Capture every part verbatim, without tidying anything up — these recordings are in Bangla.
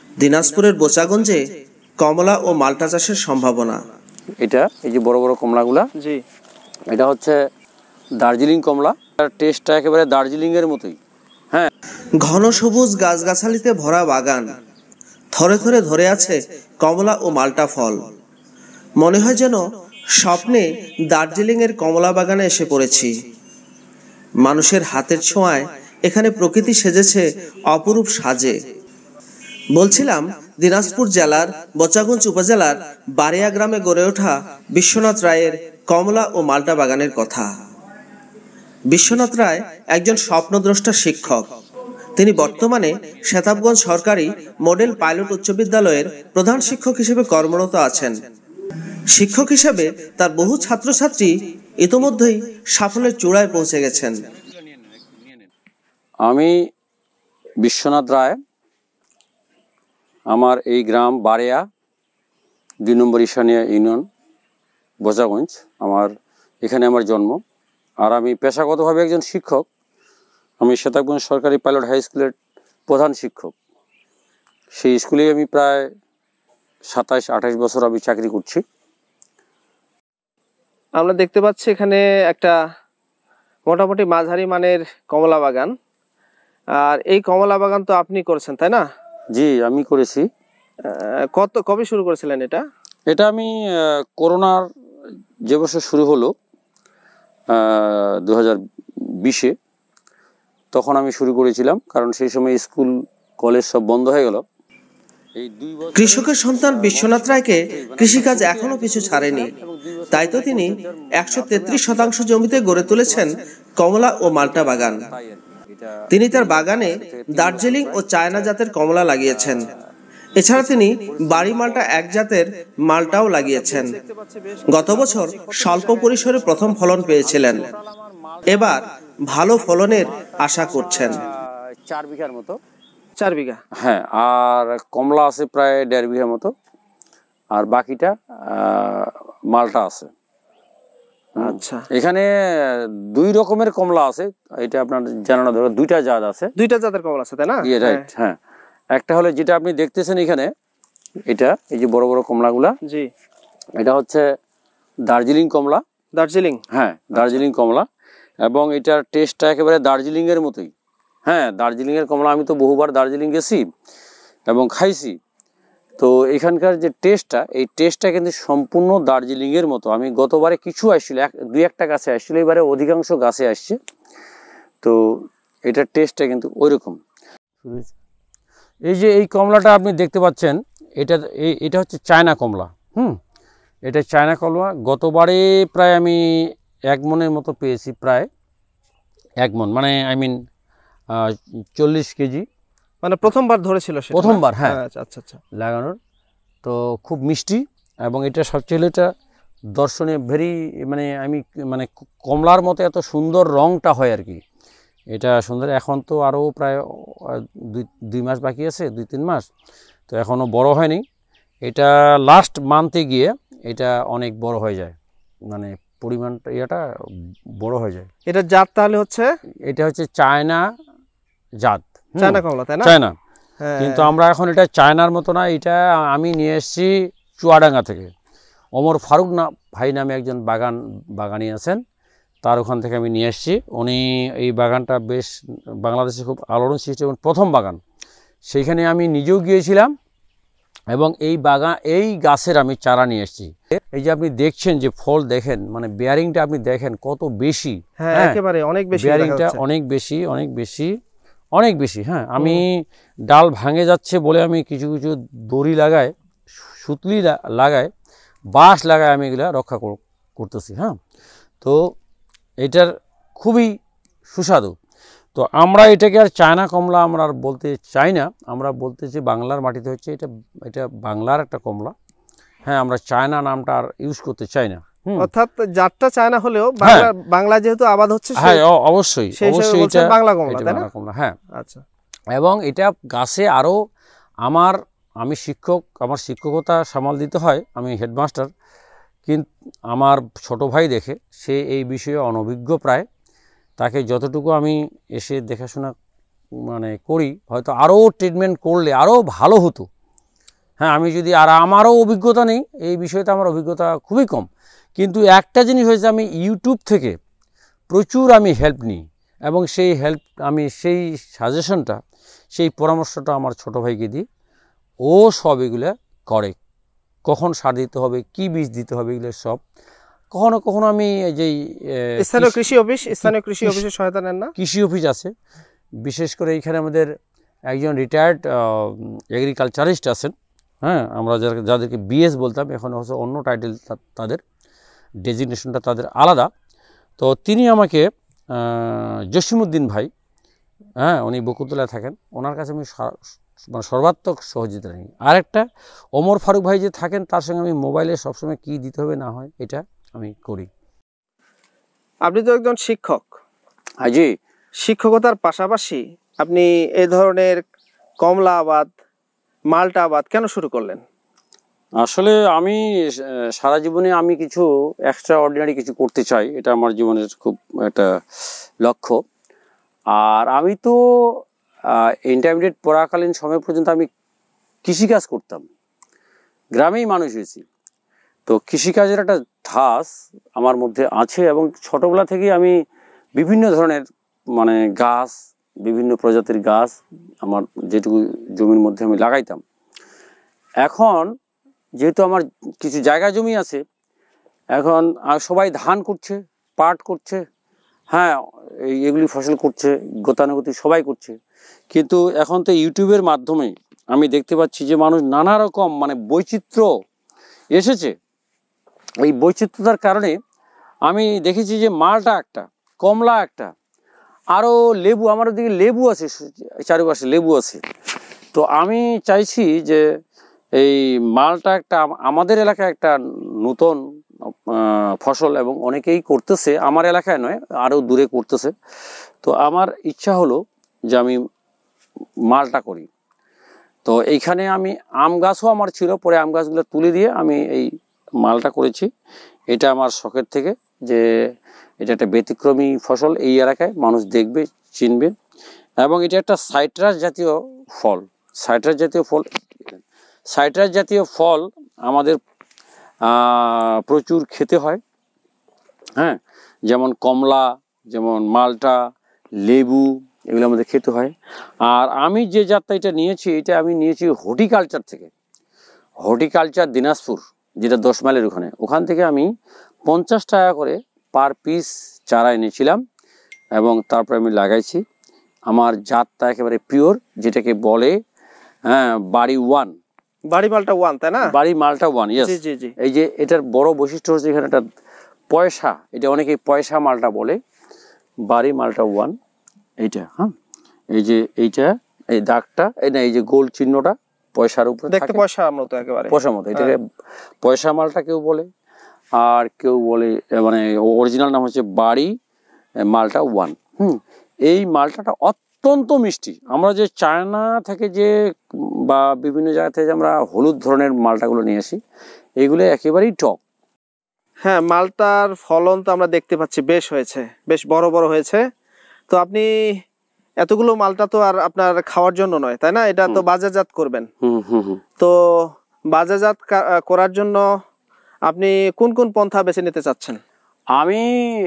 দিনাজপুরের বোচাগঞ্জে কমলা ও মাল্টা চাষের সম্ভাবনা। এটা এই যে বড় বড় কমলাগুলা, জি এটা হচ্ছে দার্জিলিং কমলা। এর টেস্টটা একেবারে দার্জিলিং এর মতোই। হ্যাঁ, ঘন সবুজ গাছগাছালিতে ভরা বাগান, থরে থরে ধরে আছে কমলা ও মাল্টা ফল। মনে হয় যেন স্বপ্নে দার্জিলিং এর কমলা বাগানে এসে পড়েছি। মানুষের হাতের ছোঁয়ায় এখানে প্রকৃতি সেজেছে অপরূপ সাজে। বলছিলাম দিনাজপুর জেলার বোচাগঞ্জ উপজেলার বারিয়া গ্রামে গড়ে ওঠা বিশ্বনাথ রায়ের কমলা ও মাল্টা বাগানের কথা। বিশ্বনাথ রায় একজন স্বপ্নদ্রষ্টা শিক্ষক। তিনি বর্তমানে শেতাবগঞ্জ সরকারি মডেল পাইলট উচ্চ বিদ্যালয়ের প্রধান শিক্ষক হিসেবে কর্মরত আছেন। শিক্ষক হিসেবে তার বহু ছাত্রছাত্রী ইতোমধ্যেই সাফল্যের চূড়ায় পৌঁছে গেছেন। আমি বিশ্বনাথ রায়, আমার এই গ্রাম বারিয়া, দুই নম্বর ঈশানিয়া ইউনিয়ন, বোচাগঞ্জ। আমার এখানে আমার জন্ম। আর আমি পেশাগতভাবে একজন শিক্ষক। আমি শেতাবগঞ্জ সরকারি পাইলট হাই স্কুলের প্রধান শিক্ষক। সেই স্কুলে আমি প্রায় সাতাইশ আঠাইশ বছর আমি চাকরি করছি। আমরা দেখতে পাচ্ছি এখানে একটা মোটামুটি মাঝারি মানের কমলা বাগান। আর এই কমলা বাগান তো আপনি করেছেন, তাই না? জি, আমি করেছি। কত কবে শুরু করেছিলেন এটা? এটা আমি করোনার যে বছর শুরু হলো দু হাজার বিশে, তখন আমি শুরু করেছিলাম, কারণ সেই সময় স্কুল কলেজ সব বন্ধ হয়ে গেল। এই দুই বছর কৃষকের সন্তান বিশ্বনাথ রায়কে কৃষিকাজ এখনো পিছু ছাড়েনি। তাই তো তিনি একশো তেত্রিশ শতাংশ জমিতে গড়ে তুলেছেন কমলা ও মাল্টা বাগান। তিনি তার বাগানে দার্জিলিং ও চায়না জাতের কমলা লাগিয়েছেন। এছাড়া তিনি বাড়ি মাল্টা এক জাতের মাল্টাও লাগিয়েছেন। গত বছর স্বল্প পরিসরে প্রথম ফলন পেয়েছিলেন। এবার ভালো ফলনের আশা করছেন। চার বিঘার মতো। চার বিঘা? হ্যাঁ, আর কমলা আছে প্রায় দেড় বিঘা মতো, আর বাকিটা মাল্টা আছে। আচ্ছা, এখানে দুই রকমের কমলা আছে, এটা আপনার জানানো দরকার। দুইটা জাত আছে। দুইটা জাতের কমলা আছে, তাই না? রাইট, হ্যাঁ। একটা হলো যেটা আপনি দেখতেছেন এখানে, এটা এই যে বড় বড় কমলাগুলা, জি এটা হচ্ছে দার্জিলিং কমলা। দার্জিলিং? হ্যাঁ, দার্জিলিং কমলা। এবং এটার টেস্টটা একেবারে দার্জিলিং এর মতোই। হ্যাঁ, দার্জিলিং এর কমলা আমি তো বহুবার দার্জিলিং গেছি এবং খাইছি। তো এখানকার যে টেস্টটা, এই টেস্টটা কিন্তু সম্পূর্ণ দার্জিলিং এর মতো। আমি গতবারে কিছু আসছিল, এক দুই একটা গাছে আসছিল, এবারে অধিকাংশ গাছে আসছে। তো এটার টেস্টটা কিন্তু ওই রকম। এই যে এই কমলাটা আপনি দেখতে পাচ্ছেন, এটা এটা হচ্ছে চায়না কমলা। হুম, এটা চায়না কমলা। গতবারে প্রায় আমি এক মনের মতো পেয়েছি, প্রায় এক মন, মানে আই মিন চল্লিশ কেজি। মানে প্রথমবার ধরেছিল সেটা? প্রথমবার, হ্যাঁ। আচ্ছা আচ্ছা আচ্ছা, লাগানোর। তো খুব মিষ্টি, এবং এটা সবচেয়ে এটা দর্শনীয়, ভেরি মানে আমি মানে কমলার মতো এত সুন্দর রঙটা হয় আর কি, এটা সুন্দর। এখন তো আরও প্রায় দুই দুই মাস বাকি আছে, দুই তিন মাস, তো এখনও বড় হয়নি। এটা লাস্ট মান্থে গিয়ে এটা অনেক বড় হয়ে যায়, মানে পরিমাণটা ইয়েটা বড় হয়ে যায়। এটা জাত তাহলে হচ্ছে? এটা হচ্ছে চায়না জাত, চায়না কমলা, তাই না? চায়না। কিন্তু আমরা এখন এটা চায়নার মতো না, এটা আমি নিয়ে এসেছি চুয়াডাঙ্গা থেকে। ওমর ফারুক না ভাই নামে একজন বাগান বাগানি আছেন, তার ওখান থেকে আমি নিয়ে এসেছি। উনি এই বাগানটা বেশ বাংলাদেশে খুব আলোড়ন সৃষ্টি এবং প্রথম বাগান, সেইখানে আমি নিজেও গিয়েছিলাম এবং এই বাগান এই গাছের আমি চারা নিয়ে এসেছি। এই যে আপনি দেখছেন যে ফল দেখেন, মানে বেয়ারিংটা আপনি দেখেন কত বেশি। হ্যাঁ, একেবারে অনেক বেশি বেয়ারিংটা, অনেক বেশি অনেক বেশি অনেক বেশি। হ্যাঁ, আমি ডাল ভাঙে যাচ্ছে বলে আমি কিছু কিছু দড়ি লাগাই, সুতলি লাগাই, বাঁশ লাগাই, আমি এগুলা রক্ষা করতেছি। হ্যাঁ, তো এটার খুবই সুস্বাদু। তো আমরা এটাকে আর চায়না কমলা আমরা আর বলতে চাই না, আমরা বলতে চাই বাংলার মাটিতে হচ্ছে এটা এটা বাংলার একটা কমলা। হ্যাঁ, আমরা চায়না নামটা আর ইউজ করতে চাই না। অর্থাৎ জাতটা চায়না হলেও বাংলা যেহেতু আবাদ হচ্ছে, হ্যাঁ অবশ্যই অবশ্যই এটা বাংলা কমলা, তাই না? বাংলা কমলা, হ্যাঁ। আচ্ছা। এবং এটা গাছে আরও আমার আমি শিক্ষক, আমার শিক্ষকতা সামাল দিতে হয়, আমি হেডমাস্টার, কিন্তু আমার ছোট ভাই দেখে, সে এই বিষয়ে অনভিজ্ঞ প্রায়। তাকে যতটুকু আমি এসে দেখাশোনা মানে করি, হয়তো আরও ট্রিটমেন্ট করলে আরও ভালো হতো। হ্যাঁ, আমি যদি, আর আমারও অভিজ্ঞতা নেই এই বিষয়তে, আমার অভিজ্ঞতা খুবই কম, কিন্তু একটা জিনিস হয়েছে, আমি ইউটিউব থেকে প্রচুর আমি হেল্প নিই, এবং সেই হেল্প আমি সেই সাজেশনটা, সেই পরামর্শটা আমার ছোট ভাইকে দিই। ও সব এগুলো করে, কখন সার দিতে হবে, কি বীজ দিতে হবে, এগুলো সব। কখনো কখনো আমি এই যে স্থানীয় কৃষি অফিস স্থানীয় কৃষি অফিসের সহায়তা নেন না? কৃষি অফিস আছে, বিশেষ করে এইখানে আমাদের একজন রিটায়ার্ড এগ্রিকালচারিস্ট আছেন, হ্যাঁ, আমরা যাদেরকে বিএস বলতাম, এখন হচ্ছে অন্য টাইটেল তাদের, ডেজিগনেশনটা তাদের আলাদা। তো তিনি আমাকে, জসিমউদ্দিন ভাই, হ্যাঁ, উনি বকুলতলায় থাকেন, ওনার কাছে আমি মানে সর্বাত্মক সহযোগিতা নিই। আরেকটা ওমর ফারুক ভাই যে থাকেন, তার সঙ্গে আমি মোবাইলে সবসময় কী দিতে হবে না হয় এটা আমি করি। আপনি তো একজন শিক্ষক। হ্যাঁ জি। শিক্ষকতার পাশাপাশি আপনি এই ধরনের কমলা আবাদ, মালটা আবাদ কেন শুরু করলেন? আসলে আমি সারা জীবনে আমি কিছু এক্সট্রা অর্ডিনারি কিছু করতে চাই, এটা আমার জীবনের খুব একটা লক্ষ্য। আর আমি তো ইন্টারমিডিয়েট পড়াকালীন সময় পর্যন্ত আমি কৃষিকাজ করতাম, গ্রামেই মানুষ হয়েছি, তো কৃষিকাজের একটা ধাস আমার মধ্যে আছে, এবং ছোটোবেলা থেকেই আমি বিভিন্ন ধরনের মানে গাছ, বিভিন্ন প্রজাতির গাছ আমার যেটুকু জমির মধ্যে আমি লাগাইতাম। এখন যেহেতু আমার কিছু জায়গা জমি আছে, এখন সবাই ধান করছে, পাট করছে, হ্যাঁ, এগুলি ফসল করছে, গতানুগতিক সবাই করছে, কিন্তু এখন তো ইউটিউবের মাধ্যমে আমি দেখতে পাচ্ছি যে মানুষ নানা রকম মানে বৈচিত্র্য এসেছে। এই বৈচিত্র্যতার কারণে আমি দেখেছি যে মালটা একটা, কমলা একটা, আরও লেবু, আমার ওদিকে লেবু আছে, চারিপাশে লেবু আছে। তো আমি চাইছি যে এই মালটা একটা আমাদের এলাকায় একটা নতুন ফসল, এবং অনেকেই করতেছে, আমার এলাকায় নয়, আরও দূরে করতেছে। তো আমার ইচ্ছা হলো যে আমি মালটা করি। তো এইখানে আমি আম গাছও আমার ছিল, পরে আম গাছগুলো তুলে দিয়ে আমি এই মালটা করেছি। এটা আমার শখের থেকে, যে এটা একটা ব্যতিক্রমী ফসল, এই এলাকায় মানুষ দেখবে, চিনবে, এবং এটা একটা সাইট্রাস জাতীয় ফল। সাইট্রাস জাতীয় ফল সাইট্রাস জাতীয় ফল আমাদের প্রচুর খেতে হয়, হ্যাঁ, যেমন কমলা, যেমন মালটা, লেবু, এগুলো আমাদের খেতে হয়। আর আমি যে জাতটা এটা নিয়েছি, এটা আমি নিয়েছি হর্টিকালচার থেকে, হর্টিকালচার দিনাজপুর, যেটা দশ মাইলের ওখানে, ওখান থেকে আমি পঞ্চাশ টাকা করে পার পিস চারা এনেছিলাম, এবং তারপরে আমি লাগাইছি। আমার জাতটা একেবারে পিওর, যেটাকে বলে হ্যাঁ বাড়ি ওয়ান, বাড়ি মালটা ওয়ান, তাই না? বাড়ি মালটা ওয়ান, ইয়েস। এই যে এটার বড় বৈশিষ্ট্য হচ্ছে এখানে একটা পয়সা, এটা অনেকে পয়সা মালটা বলে, বাড়ি মালটা ওয়ান এইটা। হ্যাঁ, এই যে এইটা, এই দাগটা, এই না, এই যে গোল চিহ্নটা পয়সার উপরে দেখতে পয়সার মতো, একেবারে পয়সার মতো, এটাকে পয়সা মালটা কেউ বলে, আর কেউ বলে মানে অরিজিনাল নাম হচ্ছে বাড়ি মালটা ওয়ান। হুম, এই মালটাটা অত্যন্ত মিষ্টি। আমরা যে চায়না থেকে যে বা বিভিন্ন জায়গা থেকে আমরা হলুদ ধরনের মালটাগুলো নিয়ে আসি, এইগুলো একেবারেই টক। হ্যাঁ, মালটার ফলন তো আমরা দেখতে পাচ্ছি বেশ হয়েছে, বেশ বড় বড় হয়েছে। তো আপনি এতগুলো মালটা তো আর আপনার খাওয়ার জন্য নয়, তাই না? এটা তো বাজারজাত করবেন। তো বাজারজাত করার জন্য আপনি কোন কোন পন্থা বেছে নিতে চাচ্ছেন? আমি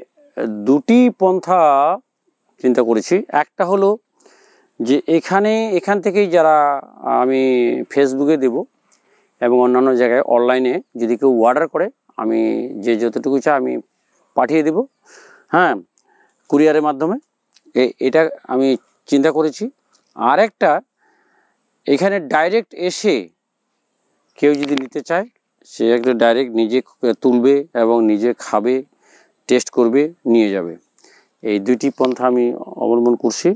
দুটি পন্থা চিন্তা করেছি। একটা হলো যে এখানে এখান থেকেই যারা আমি ফেসবুকে দেব, এবং অন্যান্য জায়গায় অনলাইনে যদি কেউ অর্ডার করে, আমি যে যতটুকু চাই আমি পাঠিয়ে দেব, হ্যাঁ, কুরিয়ারের মাধ্যমে। এটা আমি চিন্তা করেছি। আর একটা, এখানে ডাইরেক্ট এসে কেউ যদি নিতে চায়, সে একটা ডাইরেক্ট নিজে তুলবে এবং নিজে খাবে, টেস্ট করবে, নিয়ে যাবে। এই দুইটি পন্থা আমি অবলম্বন করছি।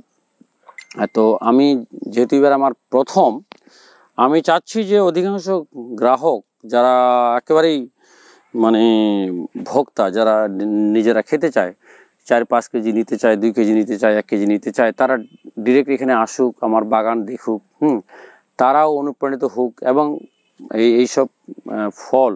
তো আমি যেহেতু এবার আমার প্রথম, আমি চাচ্ছি যে অধিকাংশ গ্রাহক যারা একেবারেই মানে ভোক্তা, যারা নিজেরা খেতে চায়, চার পাঁচ কেজি নিতে চায়, দুই কেজি নিতে চায়, এক কেজি নিতে চায়, তারা ডিরেক্ট এখানে আসুক, আমার বাগান দেখুক, হুম, তারাও অনুপ্রাণিত হোক, এবং এই এইসব ফল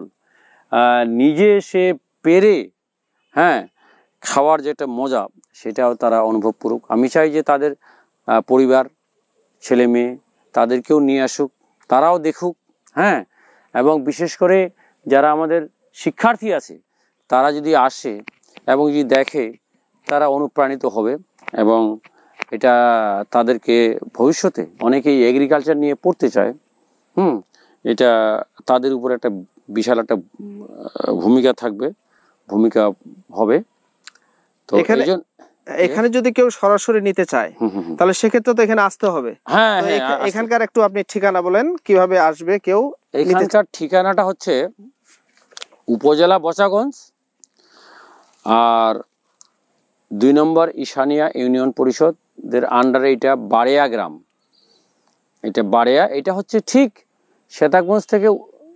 নিজে সে পেরে, হ্যাঁ, খাওয়ার যেটা মজা, সেটাও তারা অনুভব করুক। আমি চাই যে তাদের পরিবার, ছেলে মেয়ে, তাদেরকেও নিয়ে আসুক, তারাও দেখুক, হ্যাঁ, এবং বিশেষ করে যারা আমাদের শিক্ষার্থী আছে তারা যদি আসে এবং যদি দেখে তারা অনুপ্রাণিত হবে এবং এটা তাদেরকে ভবিষ্যতে অনেকেই এগ্রিকালচার নিয়ে পড়তে চায়। হুম এটা তাদের উপর একটা বিশাল একটা ভূমিকা থাকবে, ভূমিকা হবে। তো এখানে এখানে যদি কেউ সরাসরি নিতে চায় তাহলে সেক্ষেত্রে তো এখানে আসতে হবে। হ্যাঁ, এখানকার একটু আপনি ঠিকানা বলেন, কিভাবে আসবে কেউ? এখানকার ঠিকানাটা হচ্ছে উপজেলা বচাগঞ্জ আর দুই নম্বর ঈশানিয়া ইউনিয়ন পরিষদের আন্ডারে এটা বারেয়া গ্রাম। এটা বারেয়া, এটা হচ্ছে ঠিক শ্বেতাগঞ্জ থেকে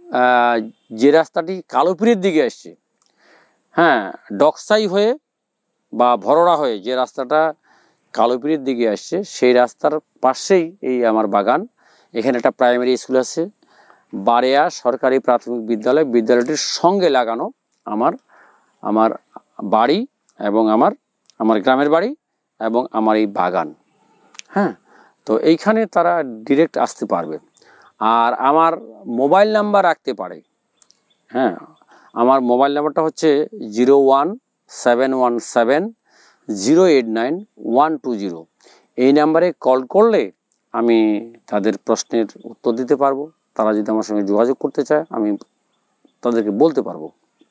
যে রাস্তাটি কালোপীরের দিকে আসছে, হ্যাঁ ডকসাই হয়ে বা ভরোড়া হয়ে যে রাস্তাটা কালোপীরের দিকে আসছে সেই রাস্তার পাশেই এই আমার বাগান। এখানে একটা প্রাইমারি স্কুল আছে, বারেয়া সরকারি প্রাথমিক বিদ্যালয়, বিদ্যালয়টির সঙ্গে লাগানো আমার আমার বাড়ি এবং আমার আমার গ্রামের বাড়ি এবং আমার এই বাগান। হ্যাঁ, তো এইখানে তারা ডিরেক্ট আসতে পারবে। আর আমার মোবাইল নাম্বার রাখতে পারে। হ্যাঁ, আমার মোবাইল নাম্বারটা হচ্ছে zero one seven one seven zero eight nine one two zero. এই নাম্বারে কল করলে আমি তাদের প্রশ্নের উত্তর দিতে পারবো। তারা যদি আমার সঙ্গে যোগাযোগ করতে চায় আমি তাদেরকে বলতে পারবো।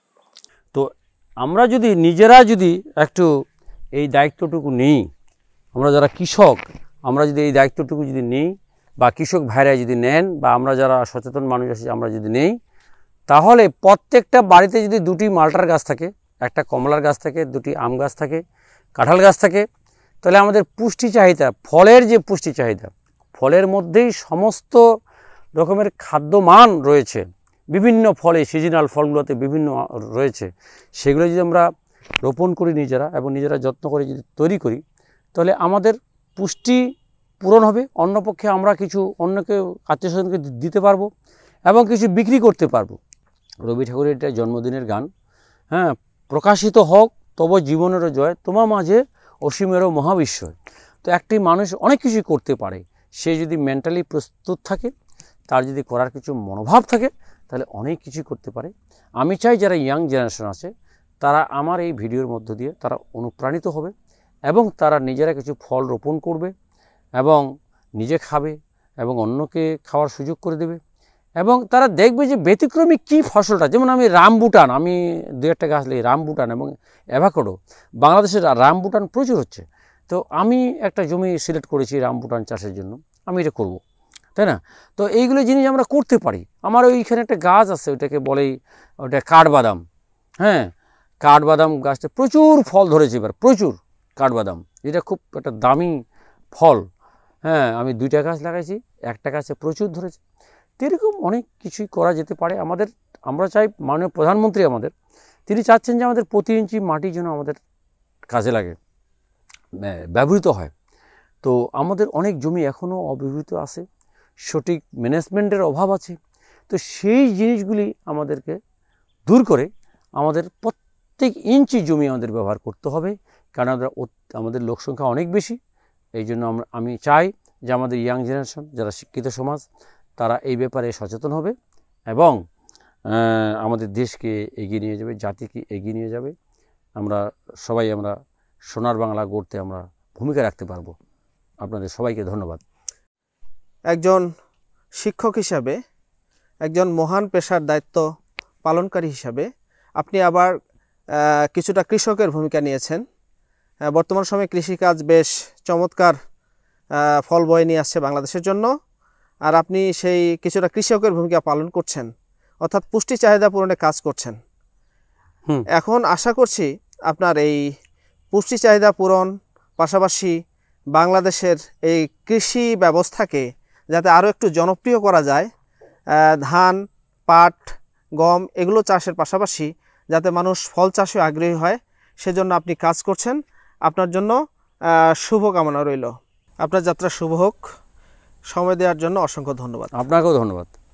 তো আমরা যদি নিজেরা যদি একটু এই দায়িত্বটুকু নেই, আমরা যারা কৃষক আমরা যদি এই দায়িত্বটুকু যদি নেই বা কৃষক ভাইরা যদি নেন বা আমরা যারা সচেতন মানুষ আছি আমরা যদি নেই, তাহলে প্রত্যেকটা বাড়িতে যদি দুটি মালটার গাছ থাকে, একটা কমলার গাছ থাকে, দুটি আম গাছ থাকে, কাঁঠাল গাছ থাকে, তাহলে আমাদের পুষ্টি চাহিদা, ফলের যে পুষ্টি চাহিদা, ফলের মধ্যেই সমস্ত রকমের খাদ্যমান রয়েছে। বিভিন্ন ফলে সিজনাল ফলগুলোতে বিভিন্ন রয়েছে, সেগুলো যদি আমরা রোপণ করি নিজেরা এবং নিজেরা যত্ন করে যদি তৈরি করি তাহলে আমাদের পুষ্টি পূরণ হবে। অন্যপক্ষে আমরা কিছু অন্যকে আত্মীয় স্বজনকে দিতে পারবো এবং কিছু বিক্রি করতে পারবো। রবি ঠাকুরের এটা জন্মদিনের গান, হ্যাঁ, প্রকাশিত হোক তব জীবনেরও জয়, তোমার মাঝে অসীমেরও মহাবিশ্বয়। তো একটি মানুষ অনেক কিছুই করতে পারে, সে যদি মেন্টালি প্রস্তুত থাকে, তার যদি করার কিছু মনোভাব থাকে তাহলে অনেক কিছুই করতে পারে। আমি চাই যারা ইয়াং জেনারেশন আছে তারা আমার এই ভিডিওর মধ্য দিয়ে তারা অনুপ্রাণিত হবে এবং তারা নিজেরা কিছু ফল রোপণ করবে এবং নিজে খাবে এবং অন্যকে খাওয়ার সুযোগ করে দেবে এবং তারা দেখবে যে ব্যতিক্রমী কী ফসলটা। যেমন আমি রামবুটান, আমি দু একটা গাছ লাগি রামবুটান এবং অ্যাভোকাডো, বাংলাদেশের রামবুটান প্রচুর হচ্ছে। তো আমি একটা জমি সিলেক্ট করেছি রামবুটান চাষের জন্য, আমি এটা করব, তাই না? তো এইগুলো জিনিস আমরা করতে পারি। আমার ওইখানে একটা গাছ আছে, ওইটাকে বলেই ওটা কাঠবাদাম। হ্যাঁ, কাঠবাদাম গাছটা প্রচুর ফল ধরেছে এবার, প্রচুর কাঠবাদাম, এটা খুব একটা দামি ফল। হ্যাঁ, আমি দুইটা গাছ লাগাইছি, একটা গাছে প্রচুর ধরেছে। তো এরকম অনেক কিছুই করা যেতে পারে আমাদের। আমরা চাই মাননীয় প্রধানমন্ত্রী আমাদের, তিনি চাচ্ছেন যে আমাদের প্রতি ইঞ্চি মাটি যেন আমাদের কাজে লাগে, ব্যবহৃত হয়। তো আমাদের অনেক জমি এখনও অব্যবহৃত আছে, সঠিক ম্যানেজমেন্টের অভাব আছে। তো সেই জিনিসগুলি আমাদেরকে দূর করে আমাদের প্রত্যেক ইঞ্চি জমি আমাদের ব্যবহার করতে হবে, কারণ আমরা আমাদের লোকসংখ্যা অনেক বেশি। এই জন্য আমরা আমি চাই যে আমাদের ইয়াং জেনারেশন, যারা শিক্ষিত সমাজ, তারা এই ব্যাপারে সচেতন হবে এবং আমাদের দেশকে এগিয়ে নিয়ে যাবে, জাতিকে এগিয়ে নিয়ে যাবে। আমরা সবাই আমরা সোনার বাংলা গড়তে আমরা ভূমিকা রাখতে পারবো। আপনাদের সবাইকে ধন্যবাদ। একজন শিক্ষক হিসাবে, একজন মহান পেশার দায়িত্ব পালনকারী হিসাবে আপনি আবার কিছুটা কৃষকের ভূমিকা নিয়েছেন। বর্তমান সময়ে কৃষিকাজ বেশ চমৎকার ফল বয়ে নিয়ে আসছে বাংলাদেশের জন্য, আর আপনি সেই কিছুটা কৃষকের ভূমিকা পালন করছেন, অর্থাৎ পুষ্টি চাহিদা পূরণে কাজ করছেন। এখন আশা করছি আপনার এই পুষ্টি চাহিদা পূরণ পাশাপাশি বাংলাদেশের এই কৃষি ব্যবস্থাকে যাতে আরও একটু জনপ্রিয় করা যায়, ধান, পাট, গম এগুলো চাষের পাশাপাশি যাতে মানুষ ফল চাষে আগ্রহী হয়, সেজন্য আপনি কাজ করছেন। আপনার জন্য শুভকামনা রইল। আপনার যাত্রা শুভ হোক। সময় দেওয়ার জন্য অসংখ্য ধন্যবাদ। আপনাকেও ধন্যবাদ।